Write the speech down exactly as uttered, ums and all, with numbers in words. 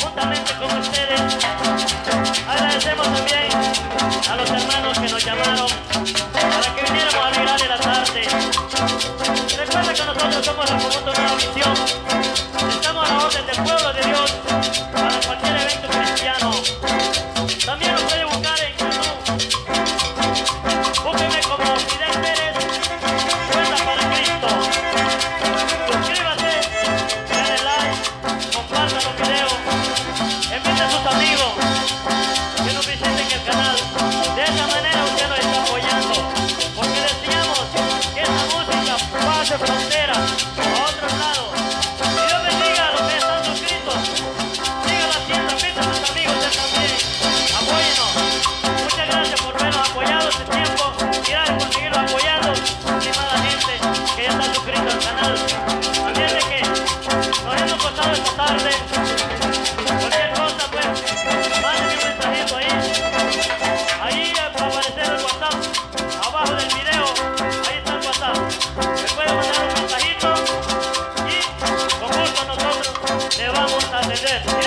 juntamente con ustedes. Agradecemos también a los hermanos que nos llamaron para que viniéramos a alegrarle la tarde. Recuerda que nosotros somos el conjunto Nueva Visión. Estamos a la orden del pueblo de Dios para cualquier evento cristiano. También nos puede buscar en YouTube. Búsqueme como Fidel Pérez, Cuenta para Cristo. Suscríbase, dale like, compartan los videos, invite a sus amigos que nos visiten el canal. De esa manera usted nos está apoyando, porque deseamos que esta música pase fronteras a otros lados. Y Dios bendiga a los que están suscritos. Sigan haciendo, inviten a sus amigos él también. Apóyenos. Muchas gracias por vernos apoyado este tiempo y gracias por seguirnos apoyando, estimada gente que ya está suscrito al canal. Así es de que nos hemos costado esta tarde. Cualquier cosa, pues, mándenme un mensajito ahí. Ahí va a aparecer el WhatsApp, abajo del video, ahí está el WhatsApp. Me puede mandar un mensajito y con gusto nosotros le vamos a atender.